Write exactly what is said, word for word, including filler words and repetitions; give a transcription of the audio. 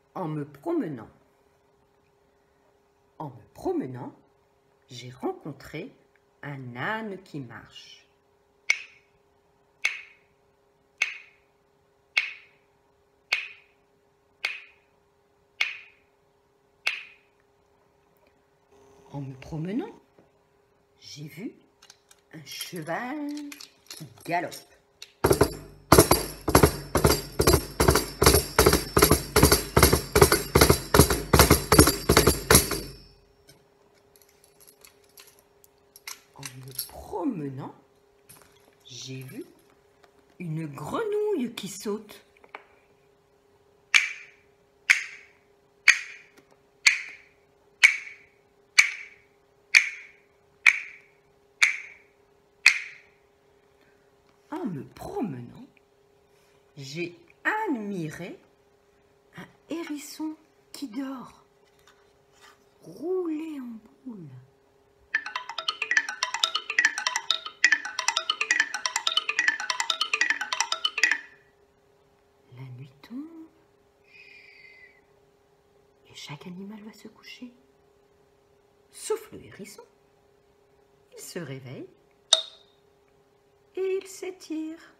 En me promenant. En me promenant, j'ai rencontré un âne qui marche. En me promenant, j'ai vu un cheval qui galope. En me promenant, j'ai vu une grenouille qui saute. En me promenant, j'ai admiré un hérisson qui dort, roulé en boule. La nuit tombe, et chaque animal va se coucher, sauf le hérisson. Il se réveille et il s'étire.